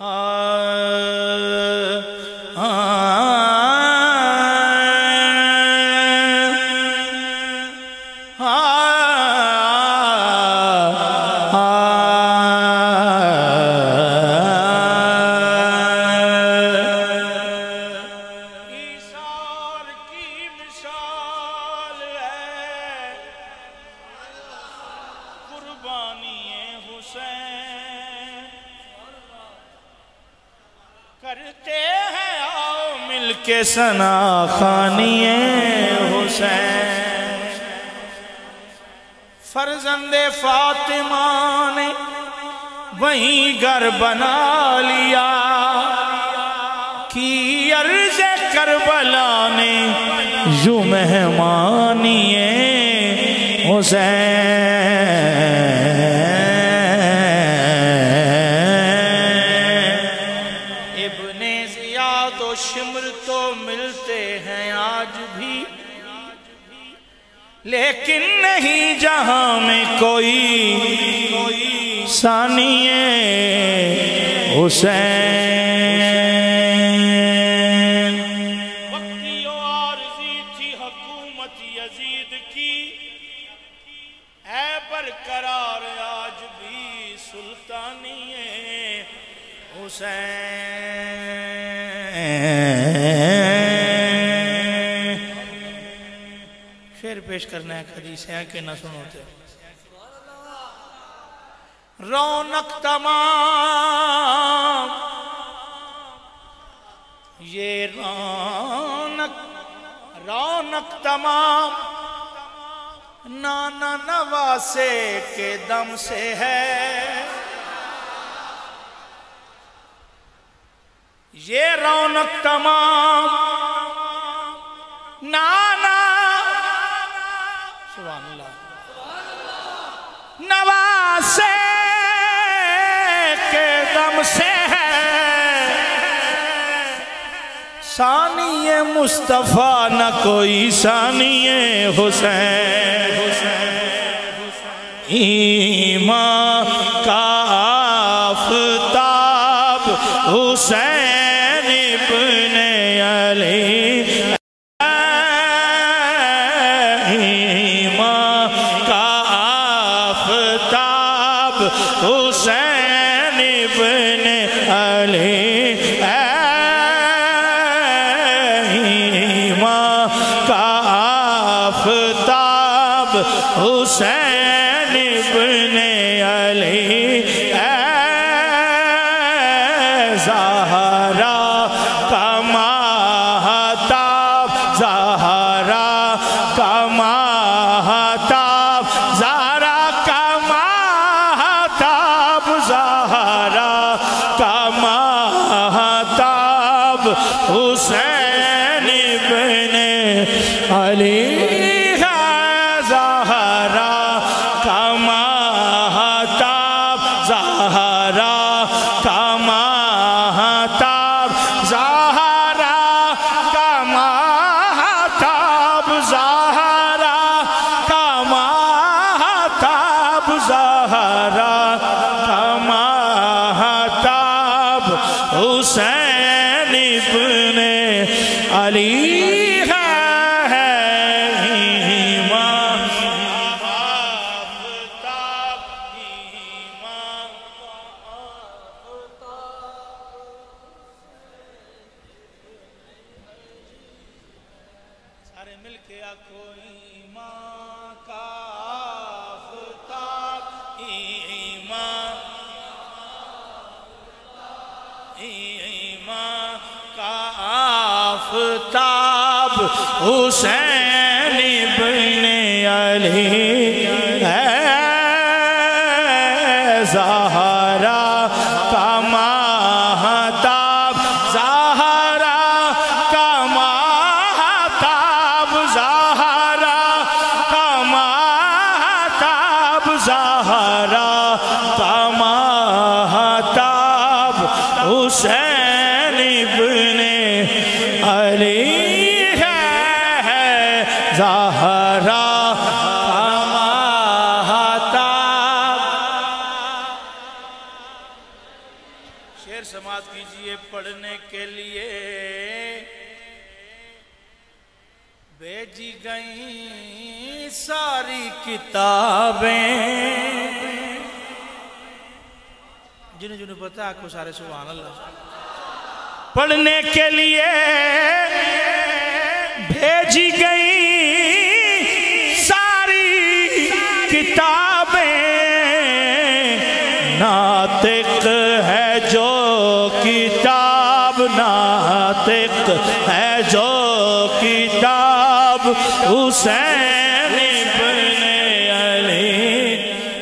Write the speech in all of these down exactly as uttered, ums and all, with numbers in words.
کرتے ہیں آؤ مل کے ثنا خوانی حسین فرزند فاطمہ نے وہیں گھر بنا لیا کی عرض کربلا نے یوں مہمانی حسین شمر تو ملتے ہیں آج بھی لیکن نہیں جہاں میں کوئی ثانی حسین وقتی و عارضی تھی حکومت یزید کی اے برقرار آج بھی سلطانی حسین شعر پیش کرنا ہے حدیث ہے کہ نہ سنوتے رونق تمام یہ رونق رونق تمام نانا نواسے کے دم سے ہے یہ رونق تمام نانا سبحان اللہ نواسے کے دم سے ہے ثانی مصطفیٰ نہ کوئی ثانی حسین ایمان کا آفتاب حسین ابن علی ایمان کا آفتاب حسین ابن علی ایمان کا آفتاب حسین ابن علی زہرا کا ماہتاب زہرا کا ماہتاب زہرا کا ماہتاب زہرا کا ماہتاب حسین ابن علی زہرا کا ماہتاب زہرا کا ماہتاب زہرا کا ماہتاب زہرا کا ماہتاب زہرا کا ماہتاب حسین ابن علی مل کے آکھو ایمان کا آفتاب ایمان ایمان کا آفتاب حسین ابن علی زہرا کا ماہتاب زہرا کا ماہتاب زہرا کا ماہتاب زہرا کا ماہتاب حسین ابن علی ہے زہرا کا ماہتاب شعر سب سماعت کیجئے پڑھنے کے لیے بھیجی گئیں ساری کتابیں. جنہیں جنہیں پتا آپ کو سارے سبحان اللہ. پڑھنے کے لیے بھیجی گئیں ساری کتابیں. ناطق ہے جو کتاب، ناطق ہے جو کتاب حسین ابن علی.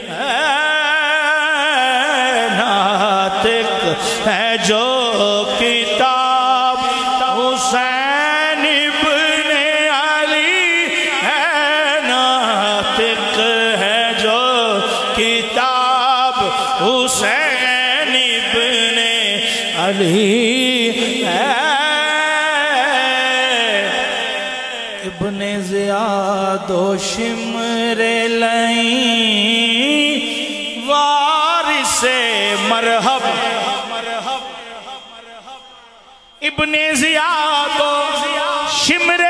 ناطق ہے جو کتاب حسین ابن علی ہے. ناطق ہے جو کتاب حسین ابن علی ہے. ابن زیاد و شمر لئیں وارث مرحب. ابن زیاد و شمر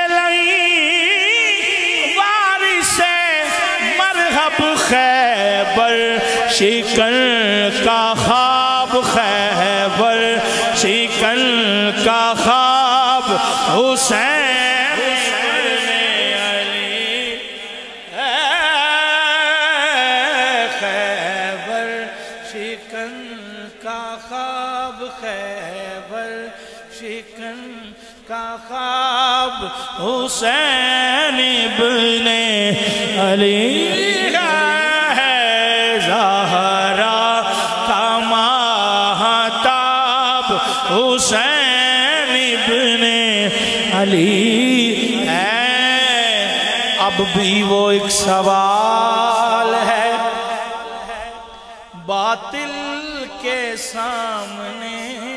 لئیں وارث مرحب. خیبر شکن کا خواب، خیبر شکن کا خواب حسین کا خواب حسین ابن علی ہے. زہرا کا ماہتاب حسین ابن علی ہے. اب بھی وہ ایک سوال ہے باطل کے سامنے.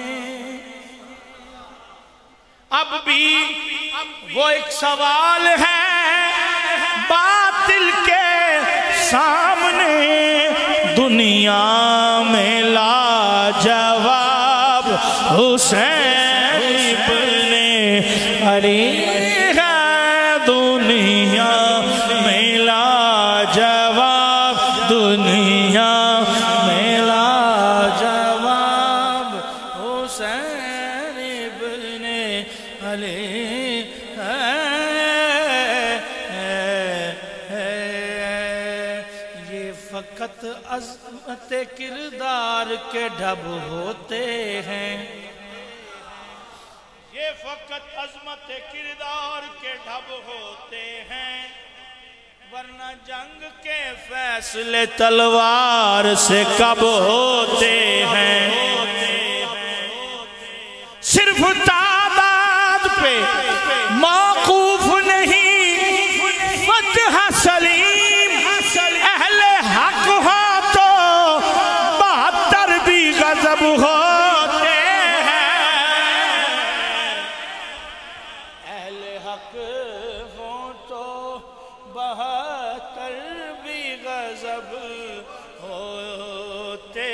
اب بھی وہ ایک سوال ہے باطل کے سامنے. دنیا میں لا جواب حسین ابن علی ہے. دنیا میں لا جواب، دنیا میں لا جواب حسین ابن علی ہے. یہ فقط عظمت کردار کے ڈھب ہوتے ہیں. یہ فقط عظمت کردار کے ڈھب ہوتے ہیں، ورنہ جنگ کے فیصلے تلوار سے کب ہوتے ہیں. صرف تعداد پہ موقوف نہیں فتح سلیم. اہل حق ہو تو بہتر بھی غضب ہوتے ہیں. اہل حق ہو تو بہتر بھی غضب ہوتے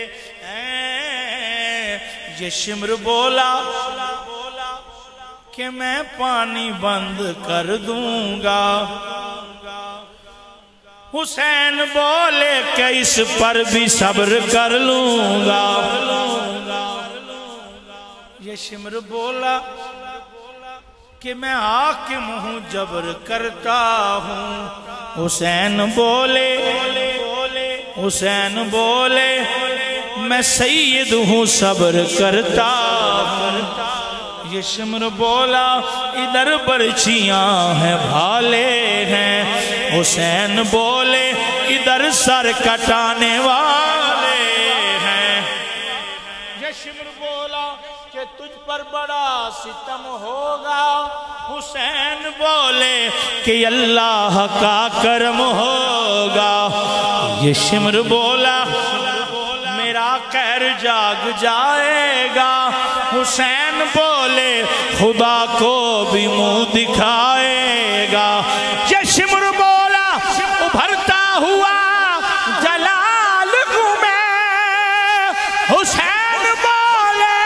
ہیں. یہ شمر بولا کہ میں پانی بند کر دوں گا. حسین بولے کہ اس پر بھی صبر کر لوں گا. یہ شمر بولا کہ میں حاکم ہوں، جبر کرتا ہوں. حسین بولے حسین بولے میں سید ہوں، صبر کرتا ہوں. یہ شمر بولا ادھر برچیاں ہیں بھالے ہیں. حسین بولے ادھر سر کٹانے والے ہیں. یہ شمر بولا کہ تجھ پر بڑا ستم ہوگا. حسین بولے کہ اللہ کا کرم ہوگا. یہ شمر بولا میرا قہر جاگ جائے گا. حسین بولے خدا کو بھی منہ دکھائے گا. یہ شمر بولا ابھرتا ہوا جلال ہوں میں. حسین بولے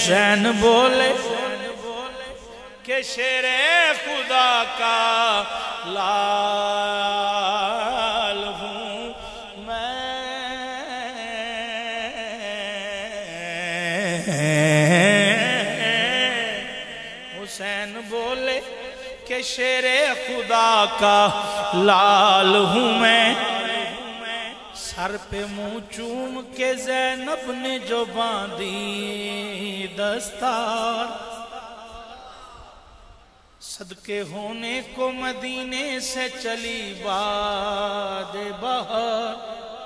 حسین بولے کہ شیر خدا کا لال ہوں میں، حسین بولے کہ شیر خدا کا لال ہوں میں، سر پہ منہ چوم کے زینب نے جو باندھی دستار، صدقے ہونے کو مدینے سے چلی باد بہار،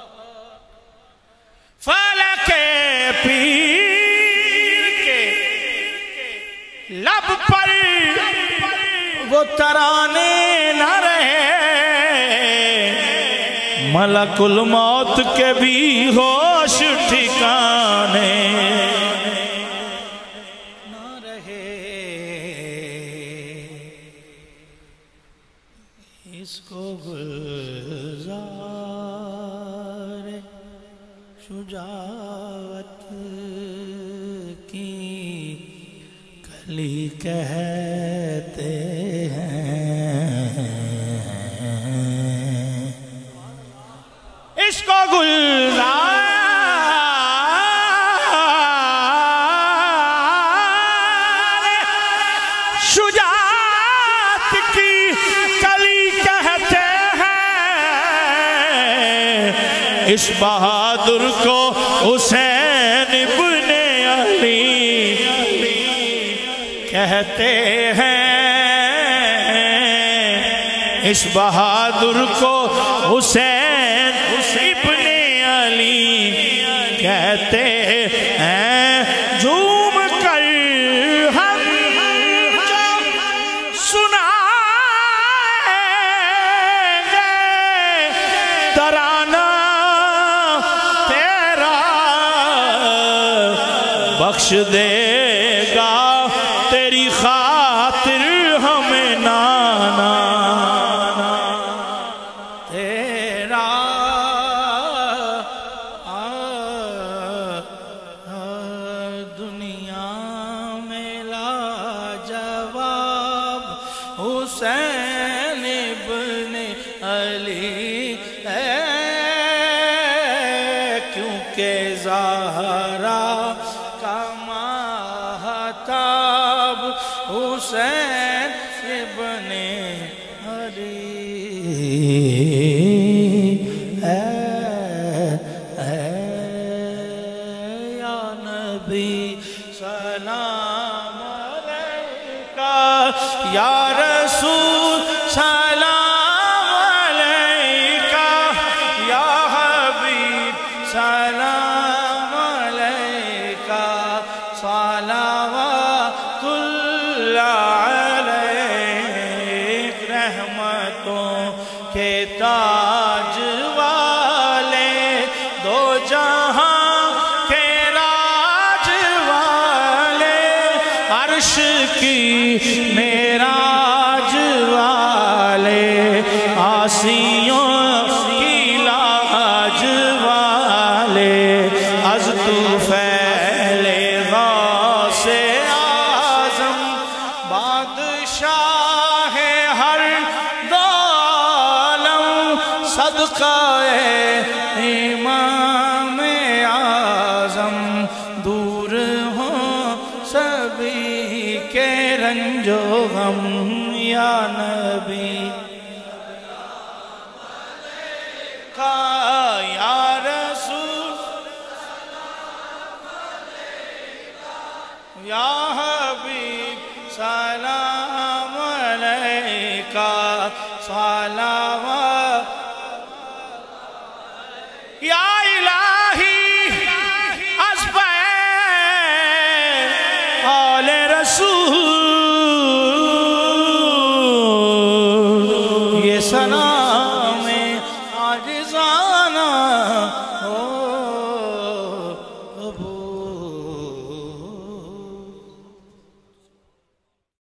فلک پیر کے لب پر وہ ترانے نہ رہے، ملک الموت کے بھی ہوش ٹھکانے نہ رہے، اس کو گلزار شجاعت کی کلی کہتے ہیں، اس کو گلزار شجاعت کی کلی کہتے ہیں، اس بہادر کو حسین ابن علی کہتے ہیں، اس بہادر کو حسین ابن علی کہتے ہیں، جھوم کر ہم جو سنائیں گے ترانہ تیرا، بخش دے گا تیری خاطر ہمیں نانا تیرا، دنیا میں لاجواب حسین ابن علی ہے، کیونکہ زہرا کا ماہتاب حسین ابن علی ہے، یا نبی سلام علیکہ، یا رسول سلام علیکہ، یا حبیب سلام علیکہ، صلوات اللہ علیک، رحمتوں کے تاج والے، دو جہاں کے راج والے، عرش کی معراج والے، آسیوں کی لاج والے، از طفیل غوث اعظم بادشاہ ہر دو عالم، صدقہ امام اعظم، دور ہوں سبھی کے رنج و غم، یا نبی یا رسول یا حبیب سلام علیکہ، صلوات یا الہی از بین آل رسول یہ سلام